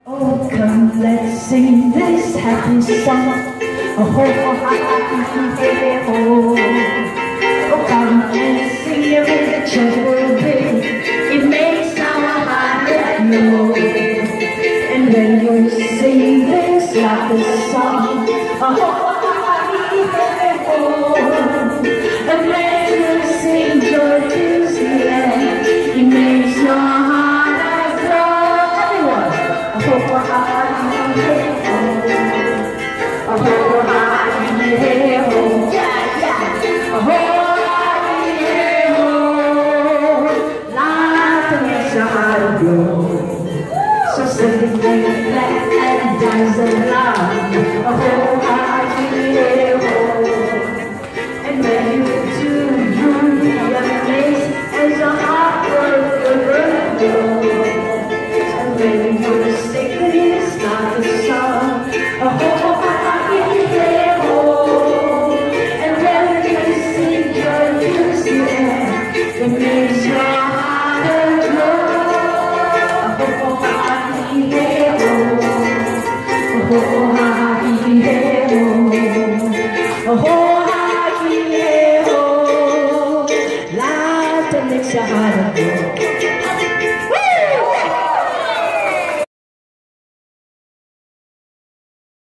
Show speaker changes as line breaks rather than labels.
Oh, come, let's sing this happy song. Oh, ho, ho, ha, ha, hey, ho. Oh, come and sing it with a cheerful beat. It makes our heart glow. And when you sing this happy song, oh, ho, ho, ha, hey, ho. And when you sing your Dixieland, it makes your heart glow. Everyone, oh, ho, ho, ha, hey, ho. Oh, ho, ha, hey, ho. Yeah, yeah. Oh, hey, ho. Laughter makes your heart glow. So sing it back and dance along. Oh, hey, ho. And when you do, you'll be amazed as your heart will grow. And when you sing this not a song. Oh, hey, ho. And when you sing your music, it makes your heart glow. Oh, hey, ho. Oh, hey, ho. Oh, hey, ho. Laughter makes your heart glow.